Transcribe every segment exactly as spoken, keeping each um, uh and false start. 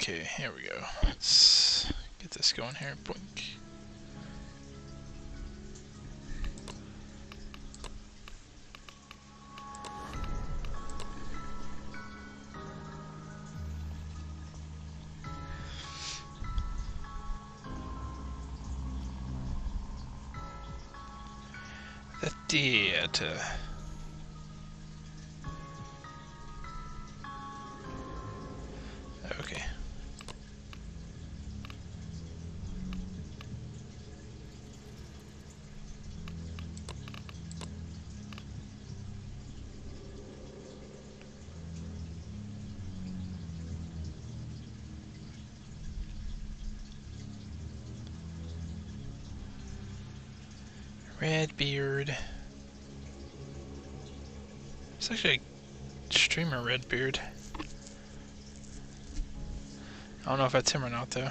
Okay, here we go. Let's get this going here. Boink. The theater. Okay. Redbeard. It's actually a streamer Redbeard. I don't know if that's him or not though.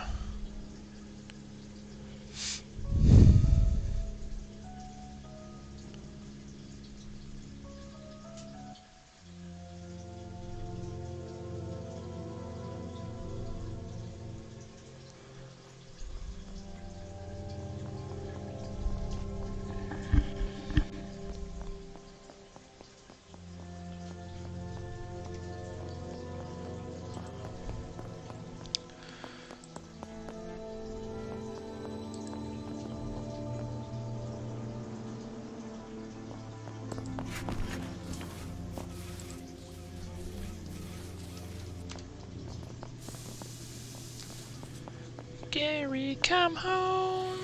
Gary, come home.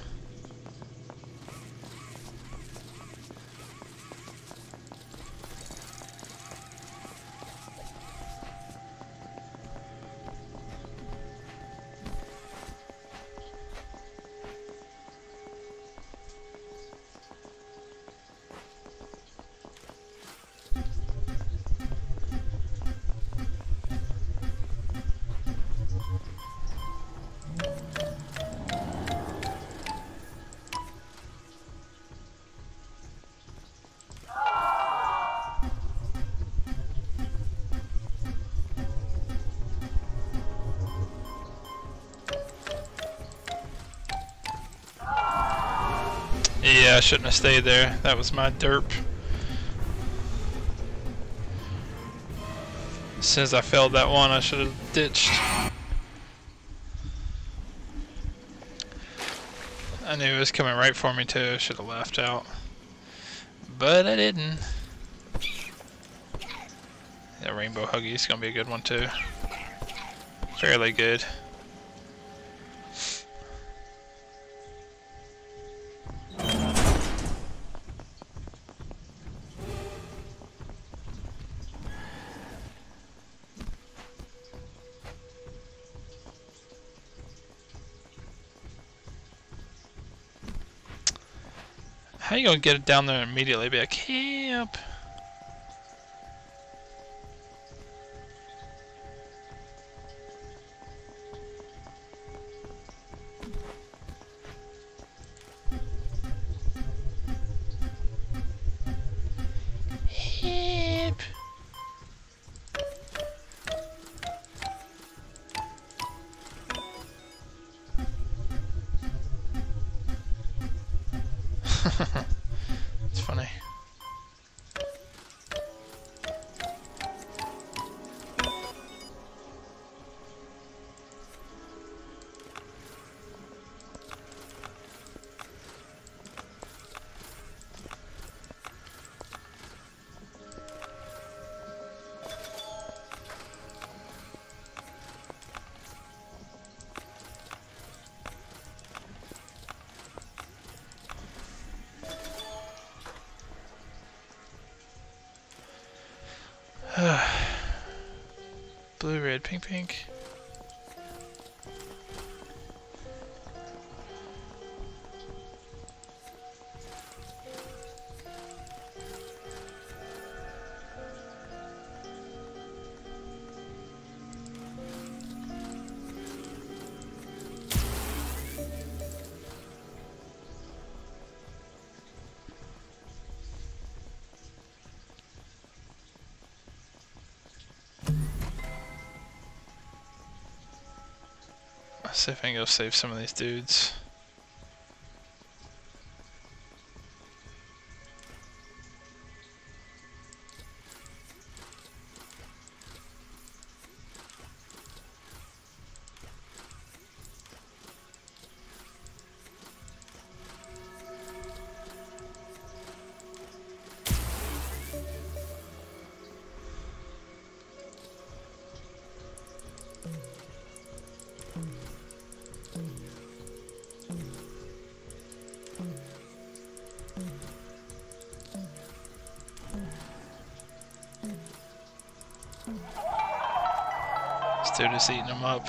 Yeah, I shouldn't have stayed there. That was my derp. As soon as I failed that one, I should have ditched. I knew it was coming right for me too. I should have left out. But I didn't. That Rainbow Huggy is going to be a good one too. Fairly good. How you gonna get it down there immediately? Be like, camp. Help. It's funny. Blue, red, pink, pink. Let's see if I can go save some of these dudes. This dude is eating them up.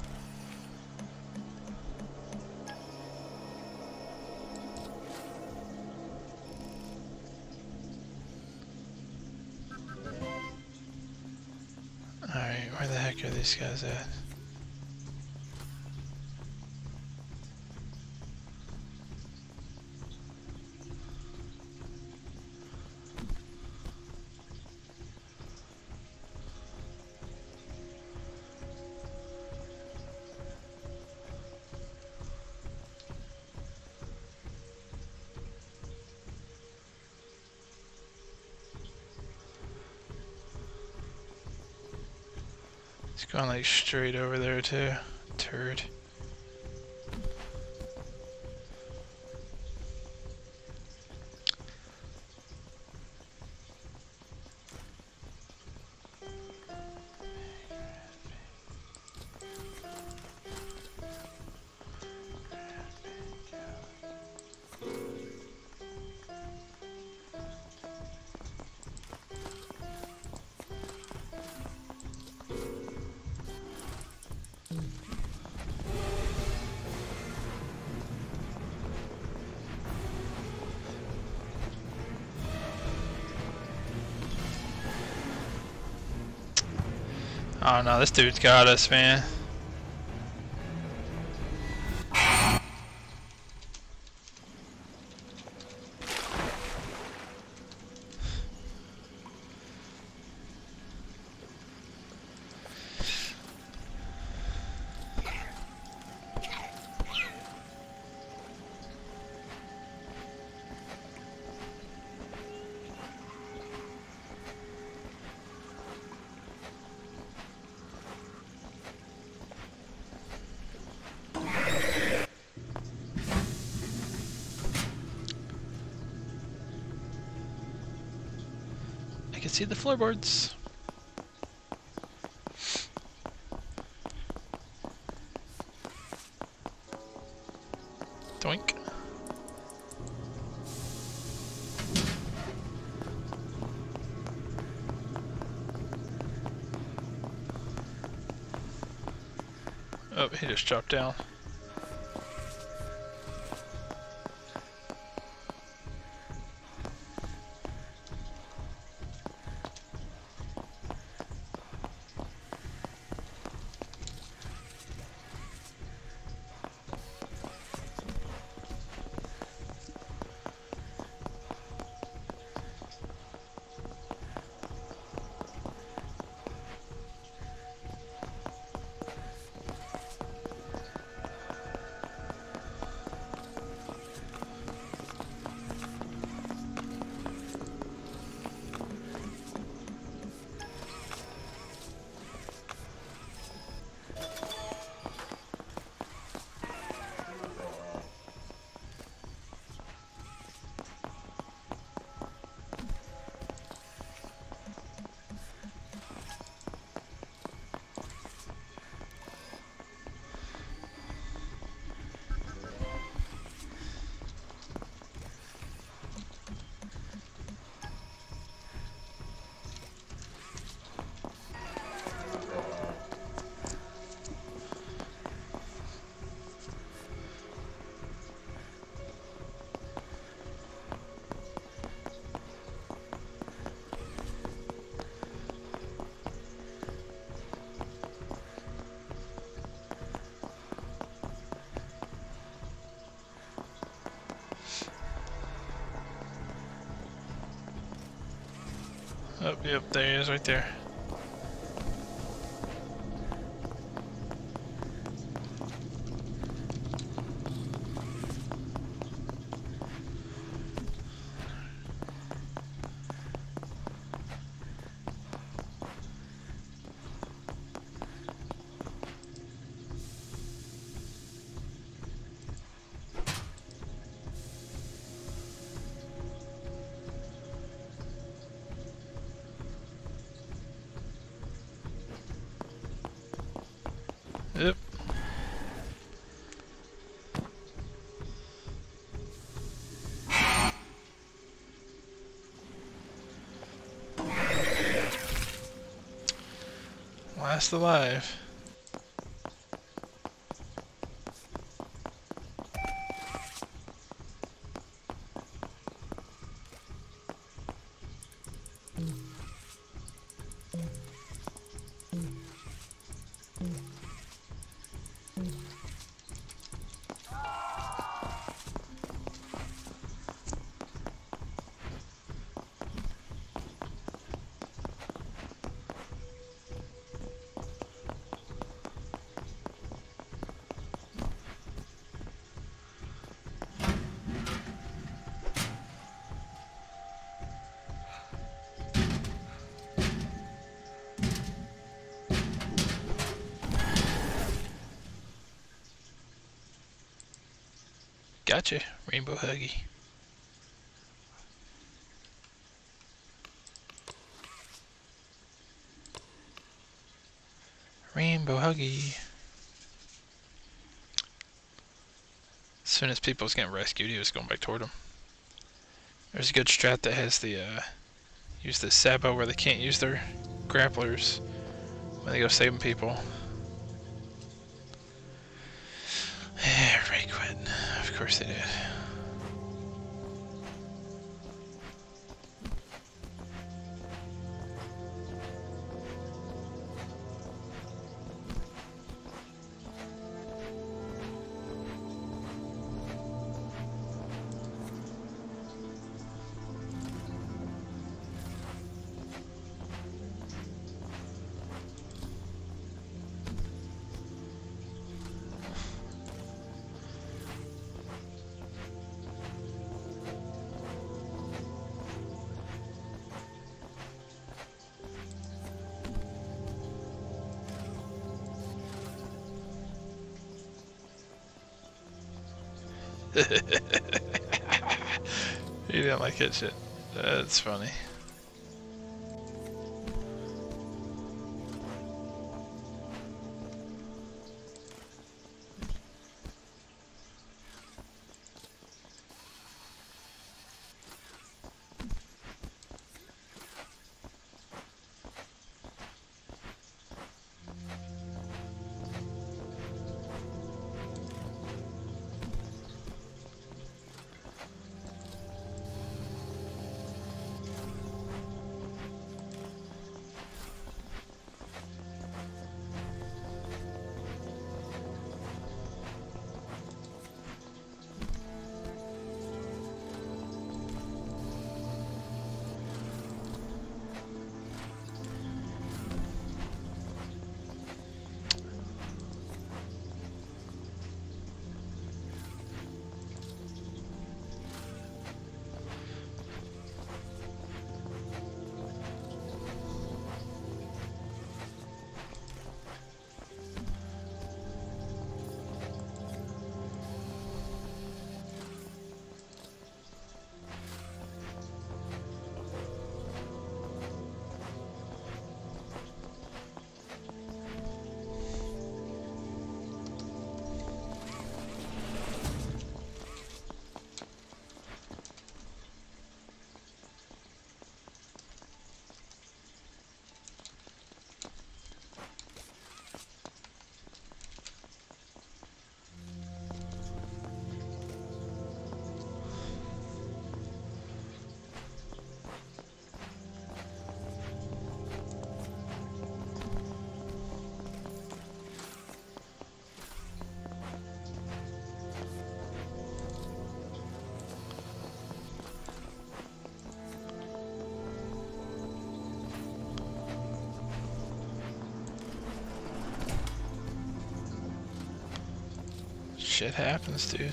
Alright, where the heck are these guys at? He's going like straight over there too. Turd. Oh no, this dude's got us, man. I can see the floorboards. Doink. Oh, he just dropped down. Oh, yep, there he is right there. Last alive. Gotcha, Rainbow Huggy. Rainbow Huggy. As soon as people's getting rescued, he was going back toward him. There's a good strat that has the, uh, use the Sabo where they can't use their grapplers when they go saving people. Everybody quit. Of course they did. He didn't like that shit. That's funny. Shit happens, dude.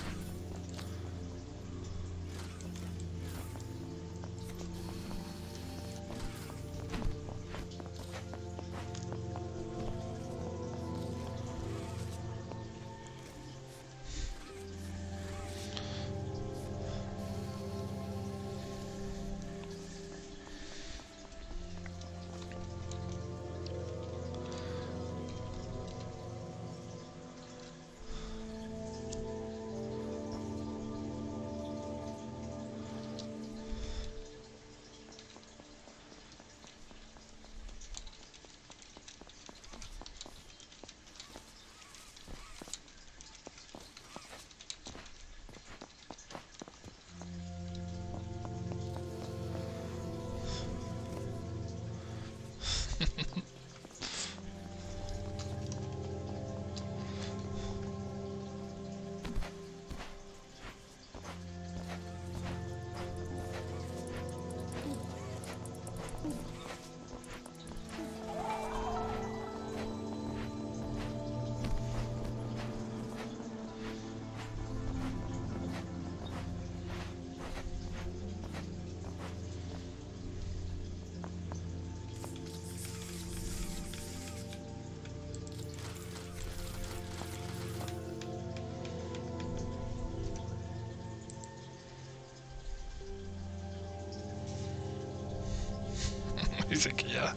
He's like, yeah.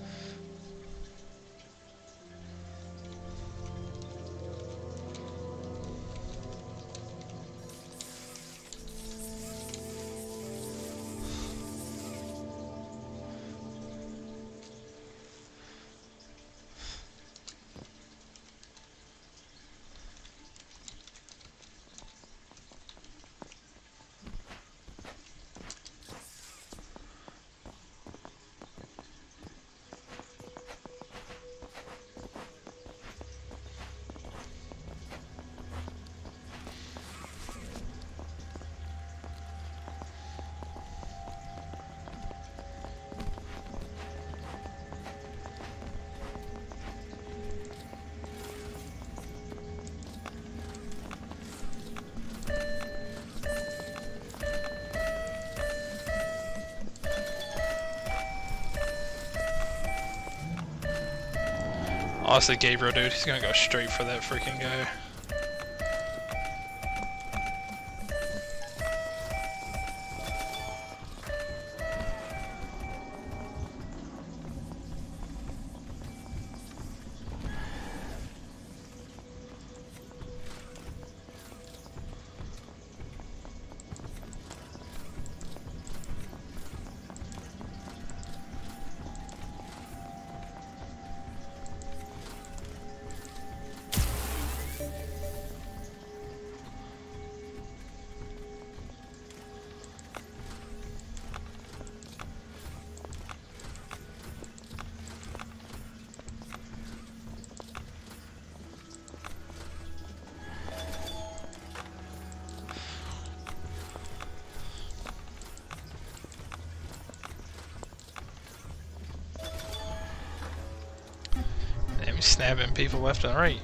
Honestly, Gabriel, dude, he's gonna go straight for that freaking guy. Snapping people left and right.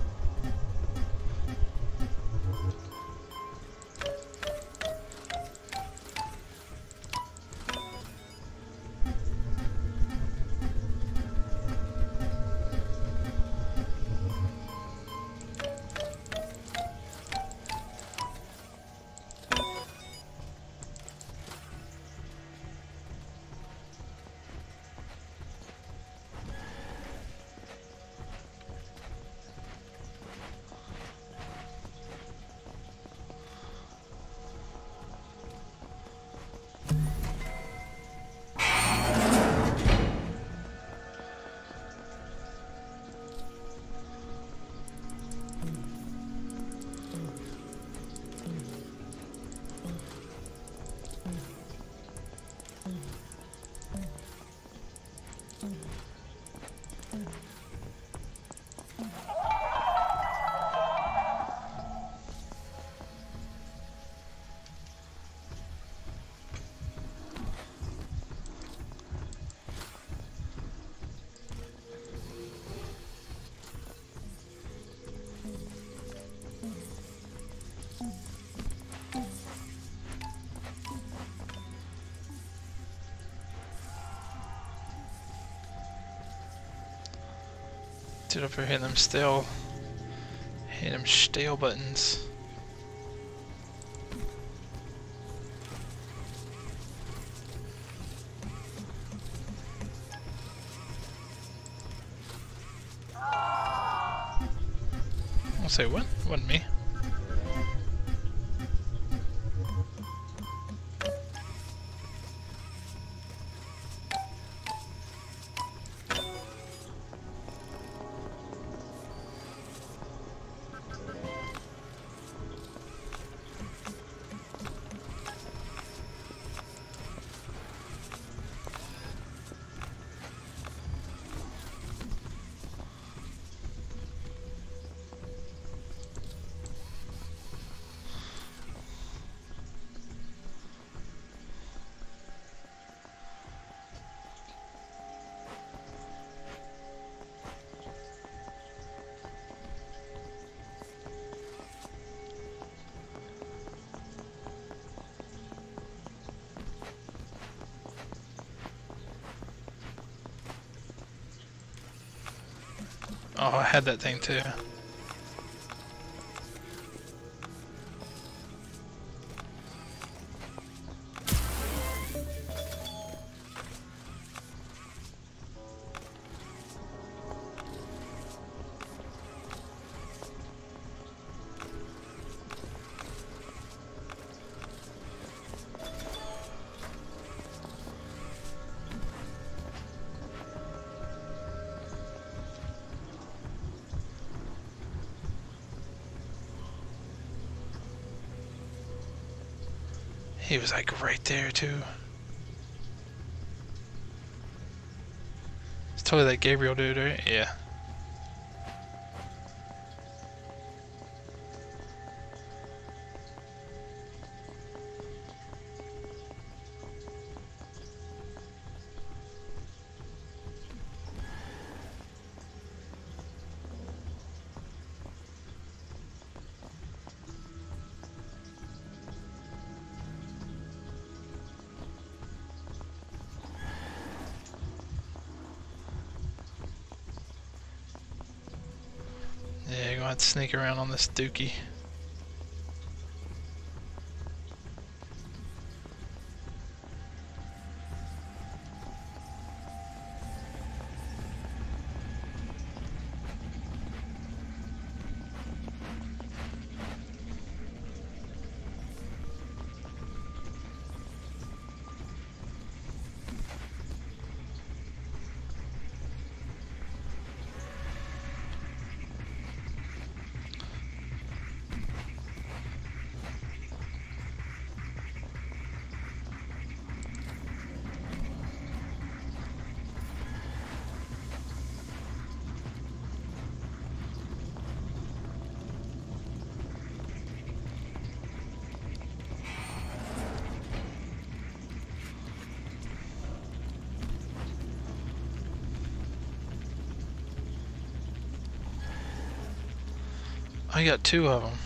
Dude up here hitting them stale, hitting them stale buttons. I'll say what? Wasn't me. Oh, I had that thing too. He was like right there too. It's totally that Gabriel dude, right? Yeah. Yeah, you're gonna have to sneak around on this dookie. I got two of them.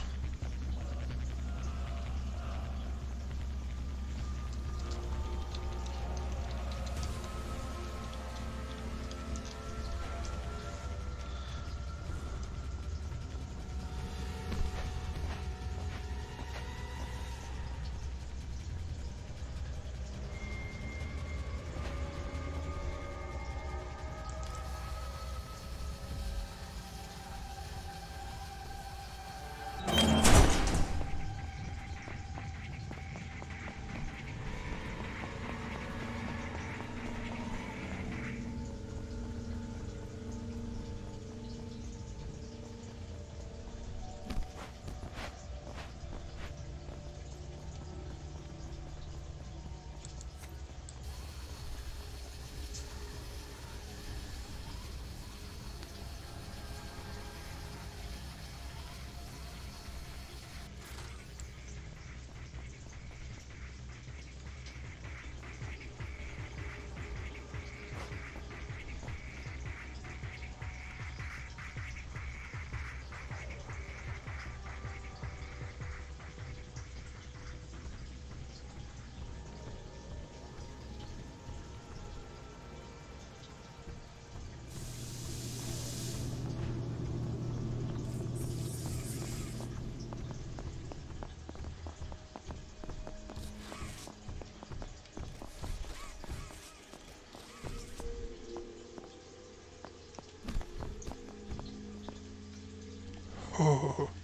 Oh,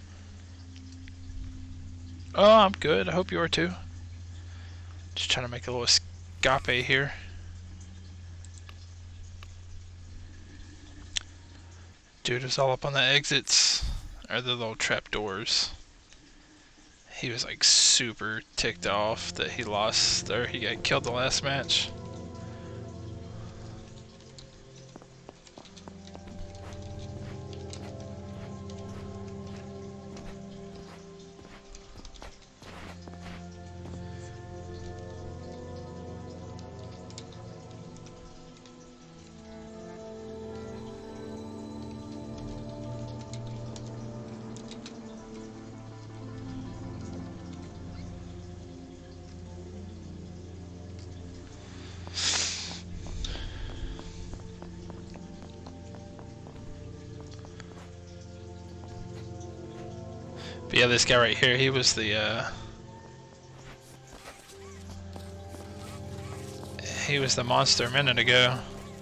oh, I'm good. I hope you are too. Just trying to make a little escape here. Dude was all up on the exits, or the little trap doors. He was like super ticked off that he lost, or he got killed the last match. But yeah, this guy right here, he was the, uh... he was the monster a minute ago.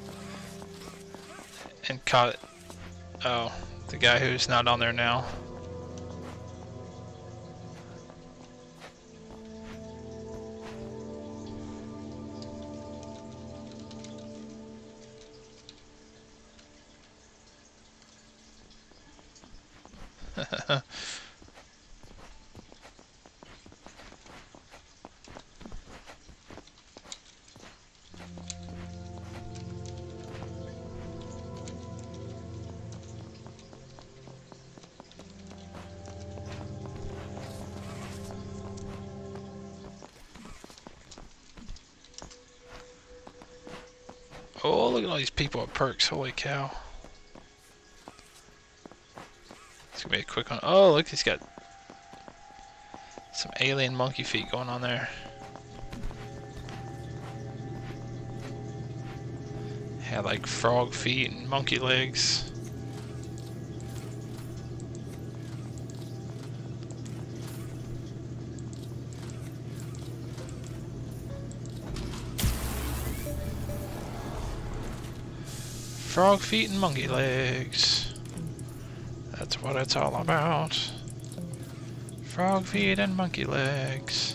And caught... oh, the guy who's not on there now. Oh, look at all these people at Perks. Holy cow. It's gonna be a quick one. Oh, look, he's got some alien monkey feet going on there. Had like frog feet and monkey legs. Frog feet and monkey legs. That's what it's all about. Frog feet and monkey legs.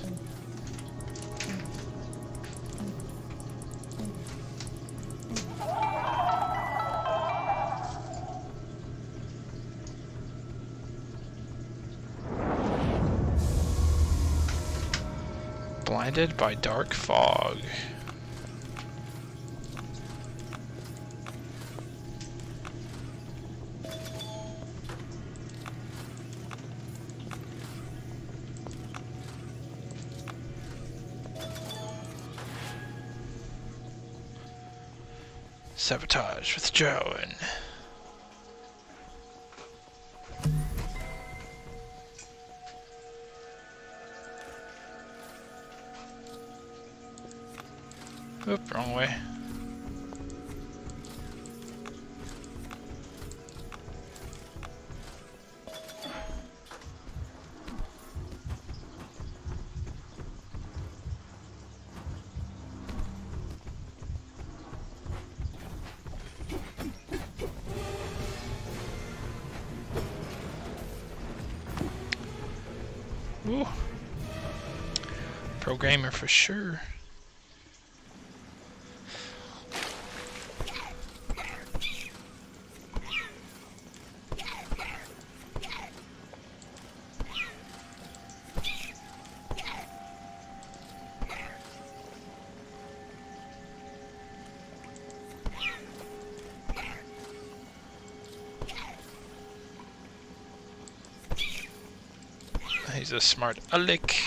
Blinded by dark fog. Sabotage with Joan. Oop, wrong way. Ooh. Pro gamer for sure. He's a smart aleck.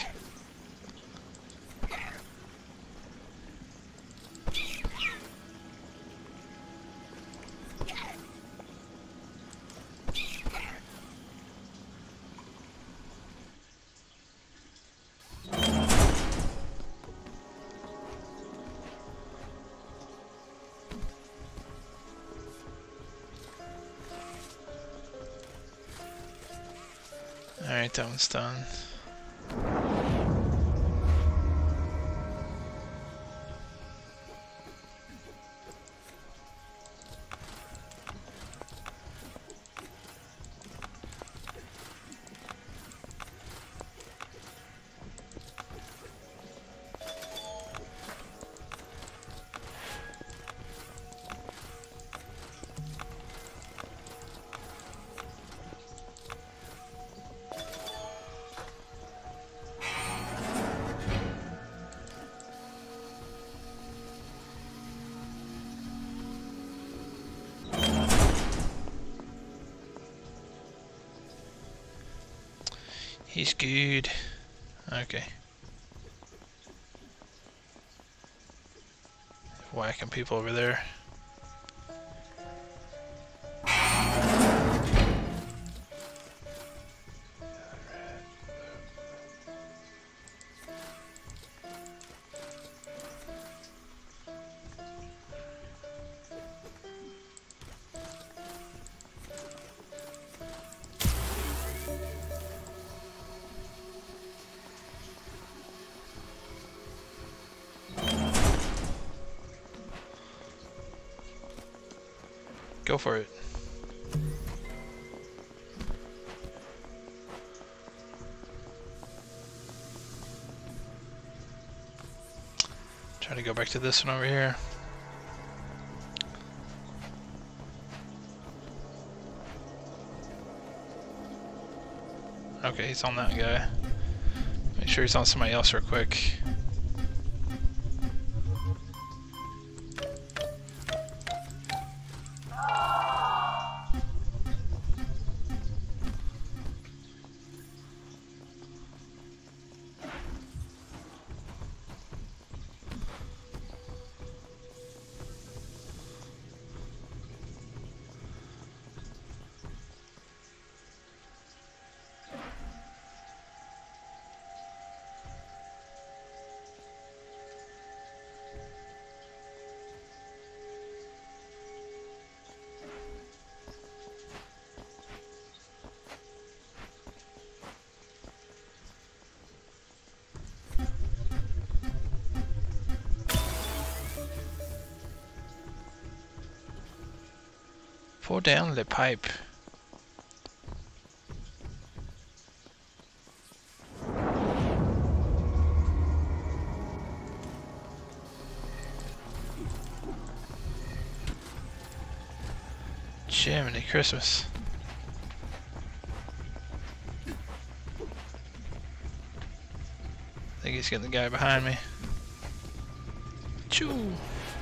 Alright, that one's done. He's good. Okay. Whacking people over there. Go for it. Try to go back to this one over here. Okay, he's on that guy. Make sure he's on somebody else real quick. Pull down the pipe. Jiminy Christmas. I think he's getting the guy behind me. Choo!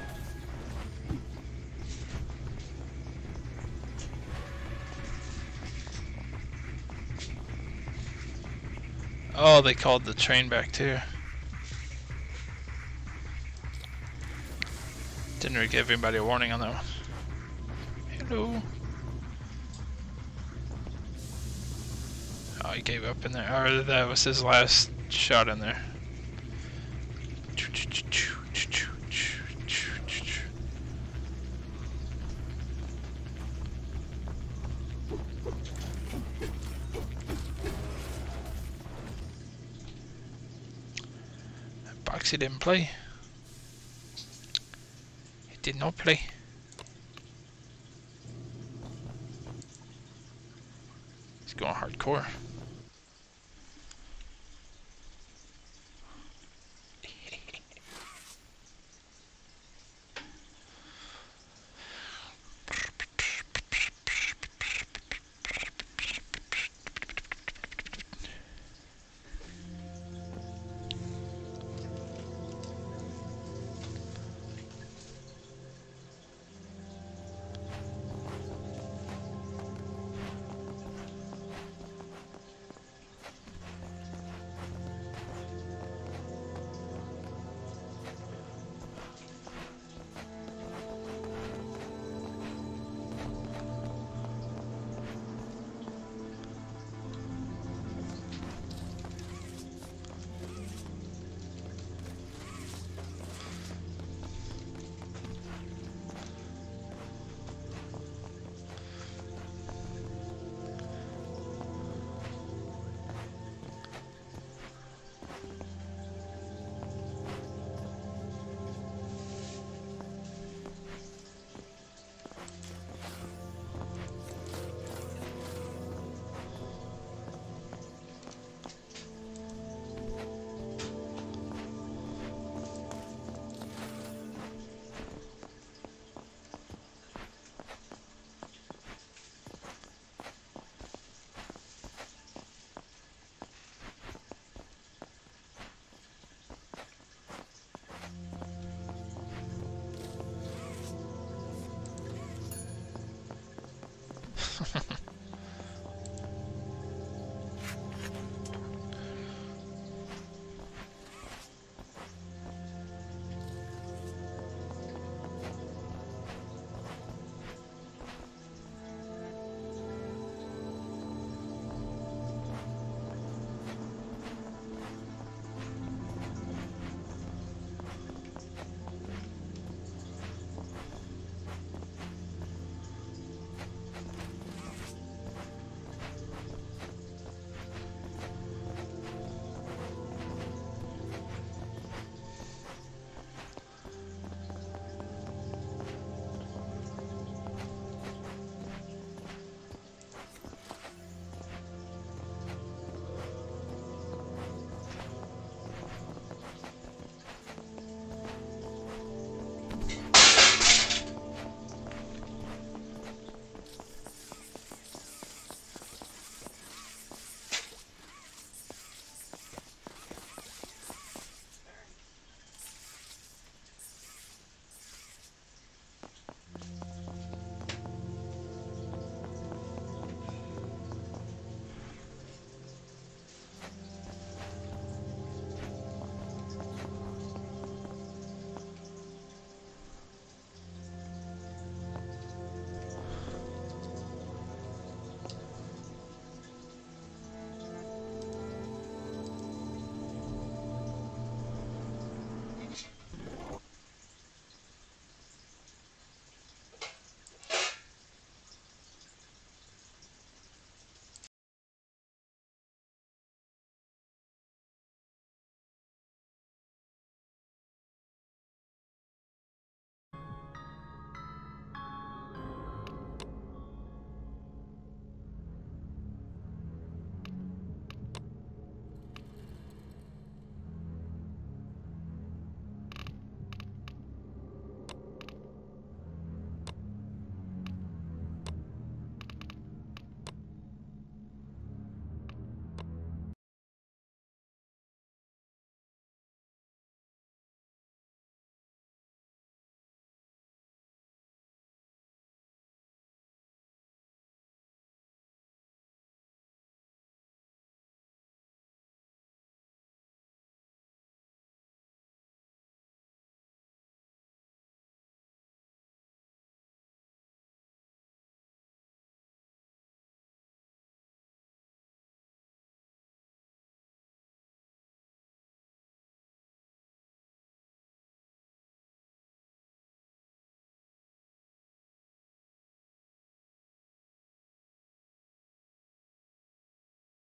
Oh, they called the train back too. Didn't really give anybody a warning on that one. Hello. Oh, he gave up in there. Or that was his last shot in there. Boxy didn't play. He did not play. He's going hardcore.